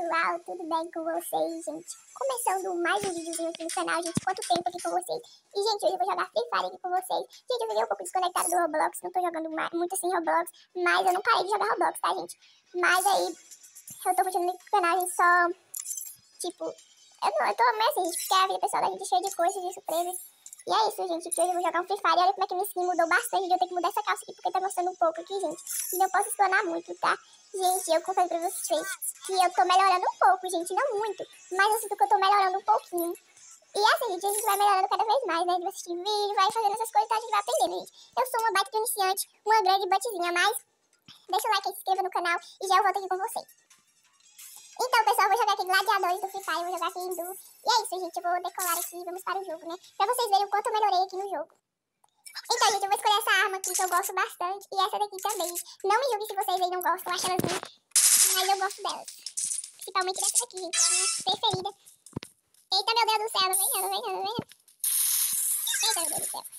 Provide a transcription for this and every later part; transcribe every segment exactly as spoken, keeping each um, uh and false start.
pessoal, tudo bem com vocês, gente? Começando mais um videozinho aqui no canal, gente, quanto tempo aqui com vocês. E, gente, hoje eu vou jogar Free Fire aqui com vocês. Gente, eu fiquei um pouco desconectada do Roblox, não tô jogando muito assim Roblox, mas eu não parei de jogar Roblox, tá, gente? Mas aí, eu tô continuando aqui com o canal, gente, só, tipo, eu, não, eu tô meio assim, gente, porque a vida pessoal da gente é cheia de coisas, de surpresas. E é isso, gente, que hoje eu vou jogar um Free Fire. Olha como é que minha skin mudou bastante, eu tenho que mudar essa calça aqui porque tá mostrando um pouco aqui, gente. E não posso explanar muito, tá? Gente, eu confesso pra vocês que eu tô melhorando um pouco, gente, não muito, mas eu sinto que eu tô melhorando um pouquinho. E assim, gente, a gente vai melhorando cada vez mais, né? A gente vai assistir vídeo, vai fazendo essas coisas, então a gente vai aprendendo, gente. Eu sou uma baita de iniciante, uma grande batizinha, mas deixa o like aí, se inscreva no canal e já eu volto aqui com vocês. Então, pessoal, eu vou jogar aqui Gladiadores do Free Fire, eu vou jogar aqui em duo. E é isso, gente, eu vou decolar aqui e vamos para o jogo, né? Pra vocês verem o quanto eu melhorei aqui no jogo. Então, gente, eu vou escolher essa arma aqui que eu gosto bastante e essa daqui também. Não me julguem se vocês aí não gostam, eu acho elas ruins, mas eu gosto delas. Principalmente dessa daqui, gente, é a minha preferida. Eita, meu Deus do céu, não vem não, não vem não, não vem não. Eita, meu Deus do céu.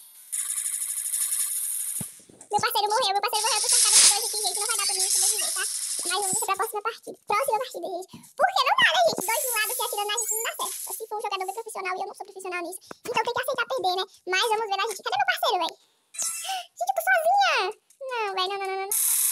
Meu parceiro morreu, meu parceiro morreu, eu tô cercada de dois aqui, gente, não vai dar pra mim sobreviver, tá? Mas vamos deixar pra próxima partida. Próxima partida, gente. Porque não dá, né, gente? Dois do lado se atirando na gente não dá certo. Só se for um jogador bem profissional e eu não sou profissional nisso. Então tem que aceitar perder, né? Mas vamos ver na gente. Cadê meu parceiro, velho? Gente, eu tô sozinha. Não, velho, não, não, não, não.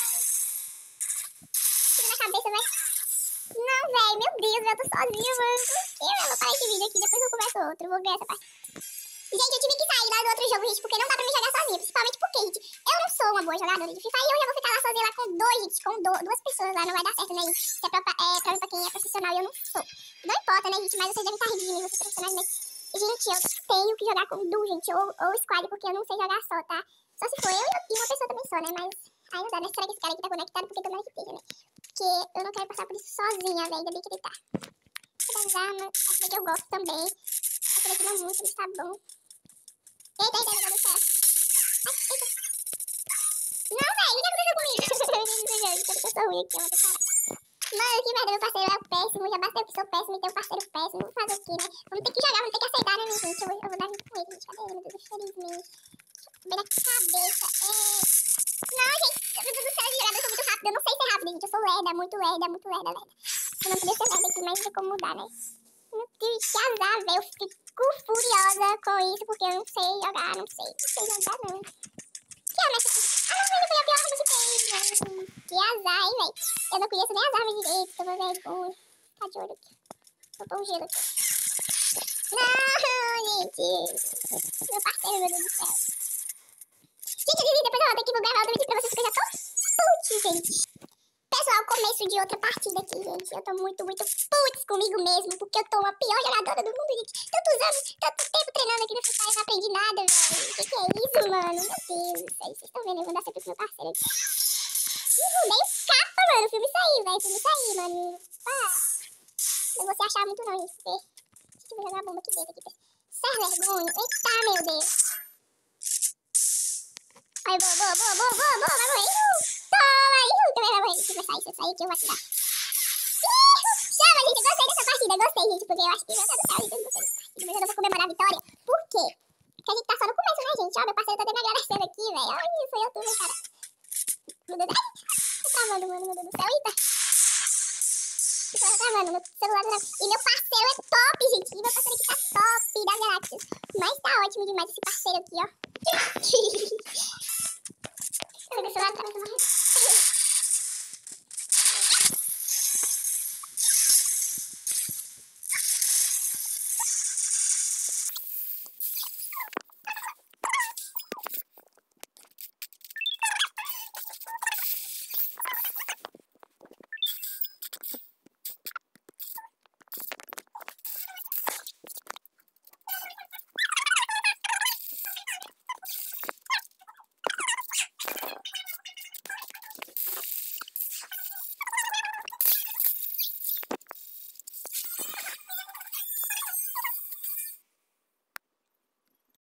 Tira na cabeça, vai. Não, velho, meu Deus, eu tô sozinha, mano. Por que, velho? Vou parar esse vídeo aqui, depois eu começo outro. Vou ganhar essa parte. Gente, eu tive que sair lá do outro jogo, gente, porque não dá pra me jogar sozinha. Principalmente porque, gente, eu não sou uma boa jogadora de Free Fire e eu já vou ficar lá sozinha lá com dois, gente, com do, duas pessoas lá, não vai dar certo, né, gente? Se é pra, é pra, pra quem é profissional e eu não sou. Não importa, né, gente, mas vocês devem estar rindo de mim, vocês profissionais, mas... Gente, eu tenho que jogar com duo, gente, ou, ou squad, porque eu não sei jogar só, tá? Só se for eu e uma pessoa também só, né, mas... Aí não dá, né? Será que esse cara aqui tá conectado? Porque tomara que esteja, né? Porque eu não quero passar por isso sozinha, velho, ainda bem que ele tá. Essas armas, essa daqui eu gosto também. Essa daqui não muito, mas tá bom. Eita, eita, eita, eita. Ai, eita. Não, velho, o que aconteceu comigo? Eu sou ruim aqui, eu vou ter que parar. Mano, que merda, meu parceiro é péssimo. Já basta eu que sou péssimo e ter um parceiro péssimo. Vou fazer o quê, né? Vamos ter que jogar, vamos ter que aceitar, né, gente? Eu vou, eu vou dar junto com ele, gente. Cadê ele, meu Deus? Infelizmente. Bem na cabeça. É... Não, gente, meu Deus do céu, os jogadores são muito rápidos. Eu não sei ser rápido, gente. Eu sou lerda, muito lerda, muito lerda, lerda. Eu não podia ser lerda aqui, mas não tem como mudar, né? Meu Deus, que azar, velho. Eu fico furiosa com isso, porque eu não sei jogar, não sei. Não sei jogar, não. Que arma é essa? Ah, não, velho, foi a pior arma que tem, velho. Que azar, hein, velho. Eu não conheço nem as armas direito, tô vergonha. Tá de olho aqui. Vou pôr um gelo aqui. Não, gente. Meu parceiro, meu Deus do céu. Gente, depois eu vou ter que gravar outro vídeo pra vocês, porque eu já tô putz, gente. Pessoal, começo de outra partida aqui, gente. Eu tô muito, muito putz comigo mesmo, porque eu tô a pior jogadora do mundo, gente. Tantos anos, tanto tempo treinando aqui no Free Fire, não aprendi nada, velho. O que, que é isso, mano? Meu Deus, isso aí, vocês estão vendo? Eu vou dar sempre pro meu parceiro aqui. Ih, nem capa, mano. Filme isso aí, velho. Filme isso aí, mano. Ah, não vou se achar muito não, gente, porque... Deixa eu jogar a bomba aqui dentro, aqui. Sem vergonha. Eita, meu Deus. Ai, boa, boa, boa, boa, boa, boa, vai morrer. Toma aí, também vai morrer. Deixa eu sair, deixa eu sair que eu vou atirar. Chama, gente, eu gostei dessa partida, gostei, gente, porque eu acho que, meu Deus do céu, gente, eu gostei dessa partida, mas eu não vou comemorar a vitória. Por quê? Porque a gente tá só no começo, né, gente? Ó, meu parceiro tá até me agradecendo aqui, velho. Olha isso, eu tudo, cara. Meu Deus, ai, tô travando, mano, meu Deus do céu, eita. Tô travando, meu celular tá... E meu parceiro é top, gente, e meu parceiro aqui tá top das galáxias. Mas tá ótimo demais esse parceiro aqui, ó. Meu celular tá...